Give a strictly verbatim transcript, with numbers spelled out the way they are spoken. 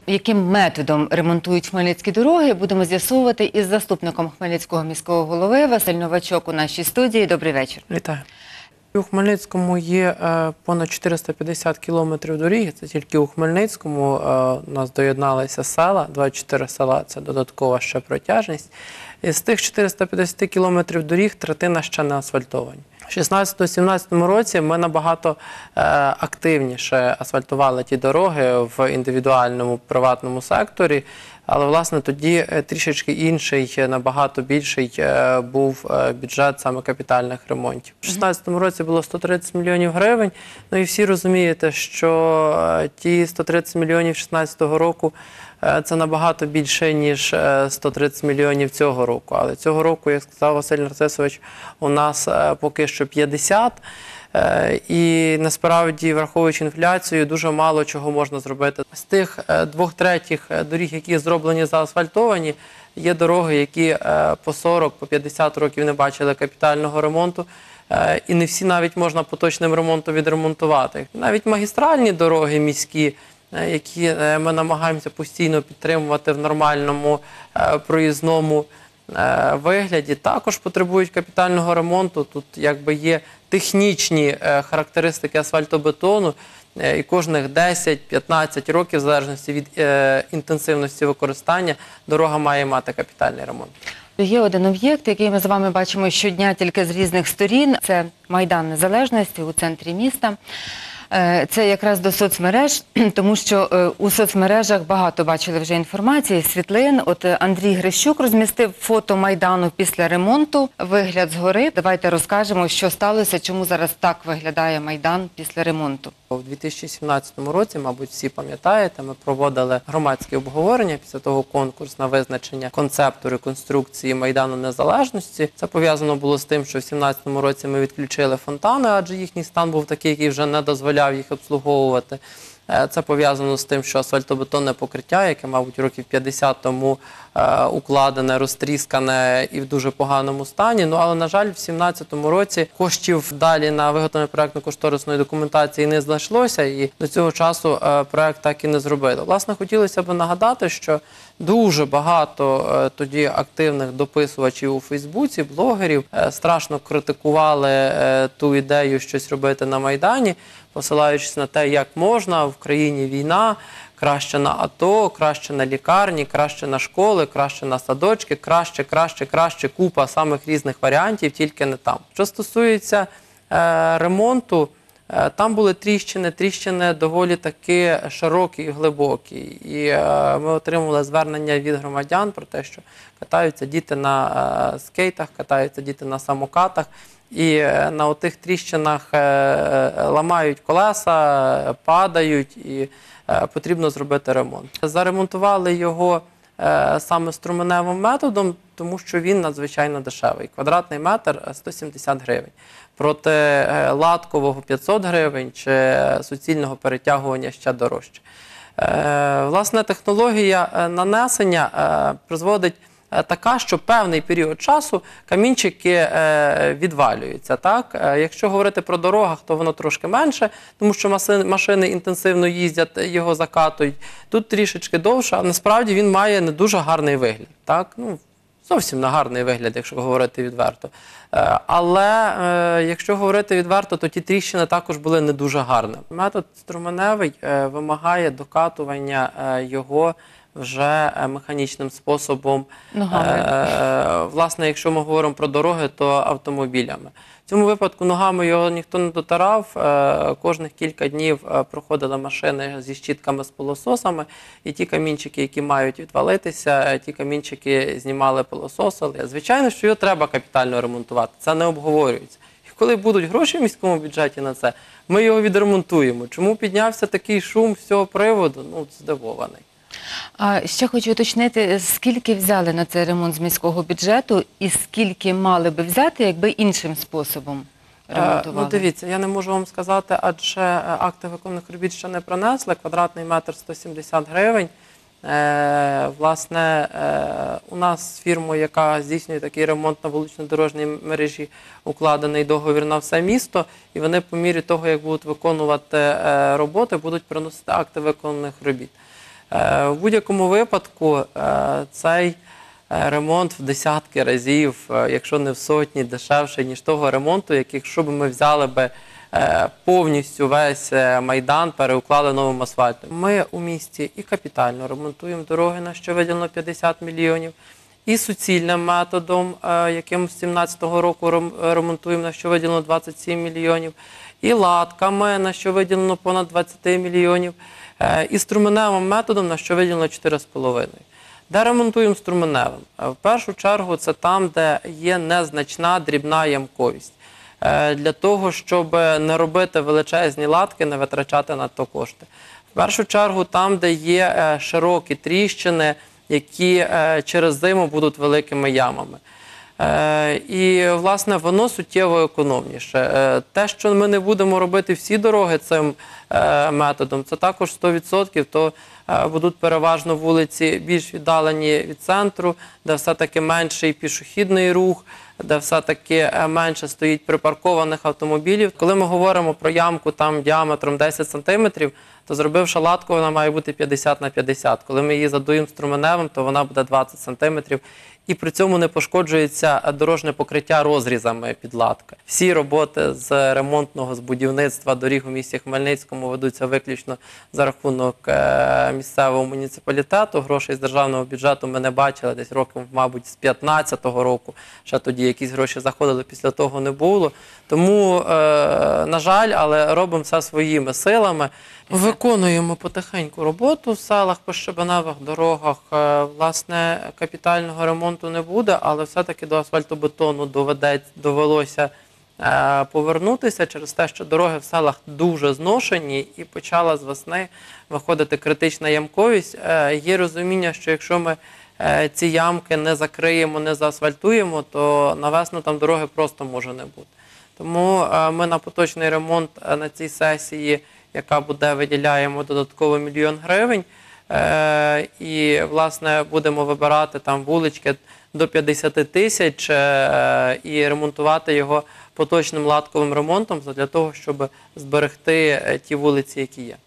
яким методом ремонтують хмельницькі дороги, будемо з'ясовувати із заступником Хмельницького міського голови. Василь Новачок у нашій студії. Добрий вечір. Вітаю. У Хмельницькому є понад чотириста п'ятдесят кілометрів доріг, це тільки у Хмельницькому. У нас доєдналися села, двадцять чотири села – це додаткова ще протяжність. Із тих чотириста п'ятдесят кілометрів доріг третина ще не асфальтовані. У шістнадцятому-сімнадцятому році ми набагато активніше асфальтували ті дороги в індивідуальному приватному секторі, але, власне, тоді трішечки інший, набагато більший був бюджет саме капітальних ремонтів. У шістнадцятому році було сто тридцять мільйонів гривень, ну і всі розумієте, що ті сто тридцять мільйонів шістнадцятого року це набагато більше, ніж сто тридцять мільйонів цього року. Але цього року, як сказав Василь Нарцисович, у нас поки що п'ятдесят. І насправді, враховуючи інфляцію, дуже мало чого можна зробити. З тих двох третіх доріг, які зроблені заасфальтовані, є дороги, які по сорок, по п'ятдесят років не бачили капітального ремонту. І не всі навіть можна поточним ремонтом відремонтувати. Навіть магістральні дороги міські, які ми намагаємося постійно підтримувати в нормальному проїзному вигляді, також потребують капітального ремонту. Тут якби є технічні характеристики асфальтобетону, і кожних десять-п'ятнадцять років, в залежності від інтенсивності використання, дорога має мати капітальний ремонт. Є один об'єкт, який ми з вами бачимо щодня тільки з різних сторін. Це Майдан Незалежності у центрі міста. Це якраз до соцмереж, тому що у соцмережах багато бачили вже інформації, світлин. От Андрій Грищук розмістив фото Майдану після ремонту, вигляд згори. Давайте розкажемо, що сталося, чому зараз так виглядає Майдан після ремонту. У дві тисячі сімнадцятому році, мабуть, всі пам'ятаєте, ми проводили громадське обговорення, після того конкурс на визначення концепту реконструкції Майдану Незалежності. Це пов'язано було з тим, що в сімнадцятому році ми відключили фонтани, адже їхній стан був такий, який вже не дозволяв їх обслуговувати. Це пов'язано з тим, що асфальтобетонне покриття, яке, мабуть, років п'ятдесят тому укладене, розтріскане і в дуже поганому стані. Ну, але, на жаль, в сімнадцятому році коштів далі на виготовлення проєктно-кошторисної документації не знайшлося, і до цього часу проєкт так і не зробили. Власне, хотілося б нагадати, що дуже багато тоді активних дописувачів у Фейсбуці, блогерів, страшно критикували ту ідею щось робити на Майдані, посилаючись на те, як можна, в країні війна, краще на АТО, краще на лікарні, краще на школи, краще на садочки, краще, краще, краще, купа самих різних варіантів, тільки не там. Що стосується е, ремонту, е, там були тріщини, тріщини доволі таки широкі і глибокі. І е, ми отримали звернення від громадян про те, що катаються діти на е, скейтах, катаються діти на самокатах. І на отих тріщинах ламають колеса, падають, і потрібно зробити ремонт. Заремонтували його саме струменевим методом, тому що він надзвичайно дешевий. Квадратний метр – сто сімдесят гривень. Проти латкового п'ятсот гривень чи суцільного перетягування ще дорожче. Власне, технологія нанесення призводить така, що певний період часу камінчики відвалюються. Так? Якщо говорити про дорогах, то воно трошки менше, тому що машини інтенсивно їздять, його закатують. Тут трішечки довше, а насправді він має не дуже гарний вигляд. Так? Ну, зовсім не гарний вигляд, якщо говорити відверто. Але якщо говорити відверто, то ті тріщини також були не дуже гарними. Метод струменевий вимагає докатування його вже механічним способом. Ногами. Власне, якщо ми говоримо про дороги, то автомобілями. В цьому випадку ногами його ніхто не дотирав. Кожних кілька днів проходили машини зі щітками, з пилососами, і ті камінчики, які мають відвалитися, ті камінчики знімали, пилососили. Звичайно, що його треба капітально ремонтувати, це не обговорюється. І коли будуть гроші в міському бюджеті на це, ми його відремонтуємо. Чому піднявся такий шум з цього приводу? Ну, здивований. А ще хочу уточнити, скільки взяли на цей ремонт з міського бюджету і скільки мали би взяти, якби іншим способом ремонтували? Ну, дивіться, я не можу вам сказати, адже акти виконаних робіт ще не принесли. Квадратний метр сто сімдесят гривень. Е, власне, е, у нас з фірмою, яка здійснює такий ремонт на вулично-дорожній мережі, укладений договір на все місто, і вони по мірі того, як будуть виконувати е, роботи, будуть приносити акти виконаних робіт. Е, В будь-якому випадку е, цей е, ремонт в десятки разів, е, якщо не в сотні, дешевший, ніж того ремонту, якщо б ми взяли би е, повністю весь е, Майдан, переуклали новим асфальтом. Ми у місті і капітально ремонтуємо дороги, на що виділено п'ятдесят мільйонів, і суцільним методом, е, яким з сімнадцятого року рем- ремонтуємо, на що виділено двадцять сім мільйонів, і латками, на що виділено понад двадцять мільйонів, е, і струменевим методом, на що виділено чотири з половиною. Де ремонтуємо струменевим? Е, В першу чергу це там, де є незначна дрібна ямковість. Е, Для того, щоб не робити величезні латки, не витрачати надто кошти. В першу чергу там, де є е, широкі тріщини, які е, через зиму будуть великими ямами. Е, І, власне, воно суттєво економніше. Е, Те, що ми не будемо робити всі дороги цим е, методом, це також сто відсотків, то е, будуть переважно вулиці більш віддалені від центру, де все-таки менший пішохідний рух, де все-таки е, менше стоїть припаркованих автомобілів. Коли ми говоримо про ямку там діаметром десять сантиметрів, то зробивши латку, вона має бути п'ятдесят на п'ятдесят. Коли ми її задуємо струменевим, то вона буде двадцять сантиметрів. І при цьому не пошкоджується дорожнє покриття розрізами під латки. Всі роботи з ремонтного, з будівництва доріг у місті Хмельницькому ведуться виключно за рахунок е, місцевого муніципалітету. Грошей з державного бюджету ми не бачили десь років, мабуть, з п'ятнадцятого року. Ще тоді якісь гроші заходили, після того не було. Тому, е, на жаль, але робимо все своїми силами. Виконуємо потихеньку роботу в селах, по щебеневих дорогах. Е, Власне, капітального ремонту не буде, але все-таки до асфальтобетону доведеться, довелося е, повернутися через те, що дороги в селах дуже зношені і почала з весни виходити критична ямковість. Е, Є розуміння, що якщо ми е, ці ямки не закриємо, не заасфальтуємо, то на весну там дороги просто може не бути. Тому е, ми на поточний ремонт е, на цій сесії, яка буде, виділяємо додатково мільйон гривень. Е, і, власне, будемо вибирати там вулички до п'ятдесят тисяч е, і ремонтувати його поточним латковим ремонтом для того, щоб зберегти е, ті вулиці, які є.